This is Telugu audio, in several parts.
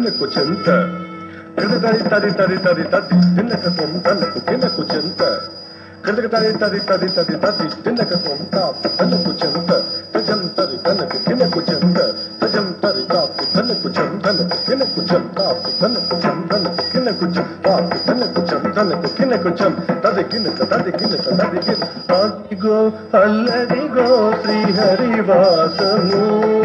కన్నకు చెంత కదతరి తరి తరి తరి తది తిన్నక సొంతలకు కినకు చెంత కదతరి తరి తరి తరి తది తిన్నక సొంత తనకు చెంత తజం తరి తనకు కినకు చెంత తజం తరి తాపు తనకు చెంతనకు కినకు చెంతాపు తనకు చెంతనకు కినకు చెంతాపు తనకు చెంతనకు కినకు చెం తది కినక తది కినక తది కిన అదిగో అల్లదిగో శ్రీహరివాసము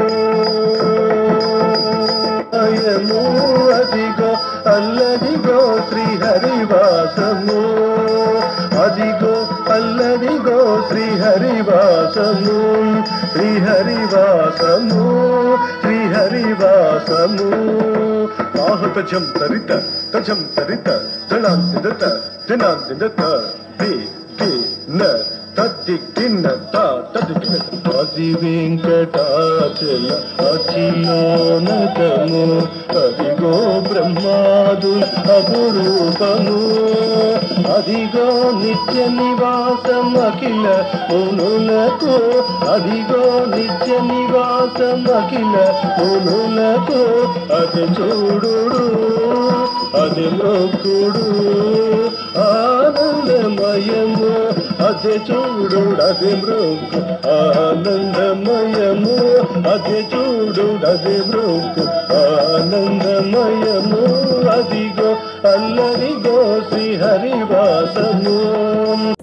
అదిగో అల్లదిగో శ్రీహరివాసము అదిగో అల్లదిగో శ్రీహరివాసము శ్రీహరివాసము శ్రీహరివాసము ఆహుతజం తరిత తజం తరిత తణాంతిదత తినాంతిదత ది కి న తది కిన్న త తది కిన్న అది వెంకటాచల అఖిలోనతము అదిగో బ్రహ్మాదు అపురూపము అదిగో నిత్య నివాసం అఖిల మునులకు అదిగో నిత్య నివాసం అఖిల మునులకు అది చూడుడు అది మొక్కుడు ఆనందమయము అదే చూడు అదే మృక్కు ఆనందమయము అదే చూడు అదే మృక్కు ఆనందమయము అదిగో అల్లదిగో శ్రీహరివాసము